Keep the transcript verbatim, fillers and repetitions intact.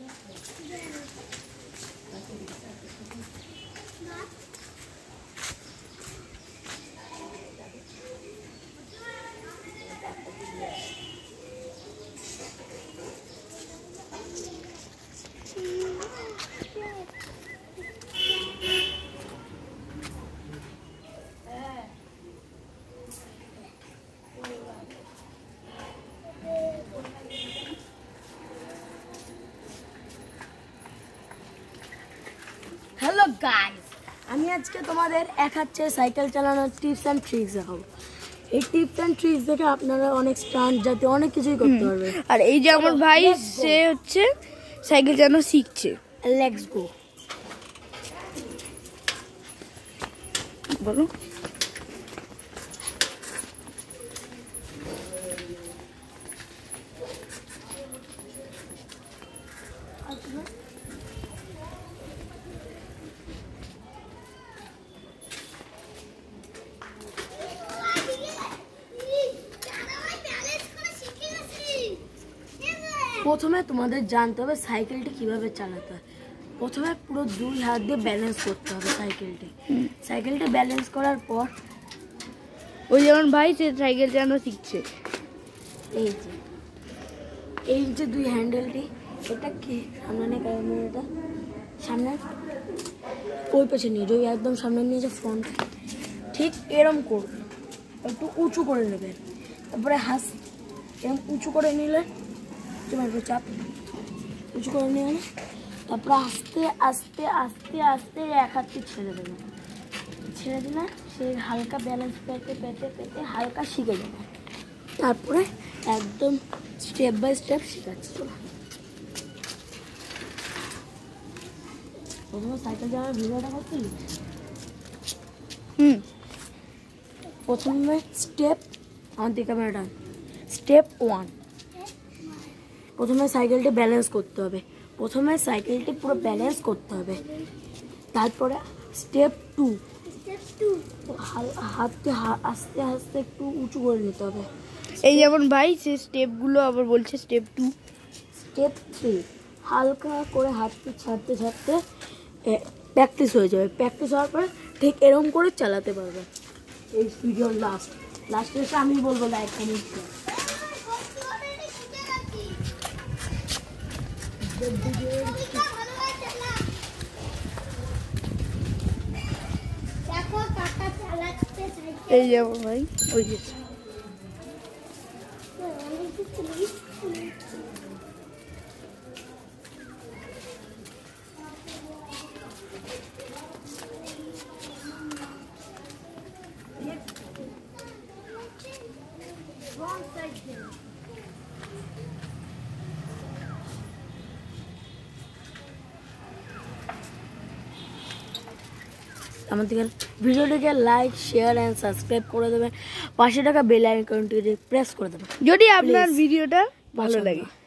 Hello guys, আমি আজকে তোমাদের এক হাতে সাইকেল চালানোর টিপস অ্যান্ড ট্রিক্স দেখাবো। এই টিপস অ্যান্ড ট্রিক্স দেখে আপনারা অনেক স্টান্ট যাতে অনেক কিছুই করতে পারবেন। আর এই যে আমার ভাই সে হচ্ছে সাইকেল চালানো শিখছে। Let's go. বলো। প্রথমে তোমাদের জানতে হবে সাইকেলটি কিভাবে চালাতে হয়। প্রথমে পুরো দুই হাত দিয়ে ব্যালেন্স করতে হবে সাইকেলটি। সাইকেলটা ব্যালেন্স করার পর ওই যেমন ভাই সে সাইকেল চালানো শিখছে। এই যে এই যে দুই হ্যান্ডেলটি, এটা কি সামনে নিয়ে ক্যামেরাটা সামনে ওই পেছনে নিয়ে ওই একদম সামনে নিয়ে যে ফ্রন্ট ঠিক এরম করবে, একটু উঁচু করে নেবেন। তারপরে হাত এরম উঁচু করে নিলে তোমার চাপ উঁচু করে নিয়ে গেলে তারপরে আস্তে আস্তে আস্তে আস্তে এক হাতটি ছেড়ে দেবে। ছেড়ে দিলে সে হালকা ব্যালেন্স পেতে পেতে পেতে হালকা শিখে যাবে। তারপরে একদম স্টেপ বাই স্টেপ শেখাচ্ছি। প্রথমে সাইকেল চালানোর ভিডিওটা করছিলি। হুম প্রথমে স্টেপ আমার দিকে ক্যামেরাটা স্টেপ ওয়ান, প্রথমে সাইকেলটি ব্যালেন্স করতে হবে। প্রথমে সাইকেলটি পুরো ব্যালেন্স করতে হবে। তারপরে স্টেপ টু, হাতকে আস্তে আস্তে একটু উঁচু করে নিতে হবে। এই যেমন ভাই সে স্টেপগুলো আবার বলছে স্টেপ টু। স্টেপ থ্রি, হালকা করে হাতকে ছাড়তে ছাড়তে প্র্যাকটিস হয়ে যাবে। প্র্যাকটিস হওয়ার পরে ঠিক এরকম করে চালাতে পারবে। এই ভিডিওর লাস্ট লাস্টে এসে আমি বলবো লাইক কমেন্ট শেয়ার। এই যেমন ভাই ওই যে আমাদের ভিডিওটিকে লাইক শেয়ার অ্যান্ড সাবস্ক্রাইব করে দেবেন। পাশে টাকা বেল আইকনটি প্রেস করে দেবেন যদি আপনার ভিডিওটা ভালো লাগে।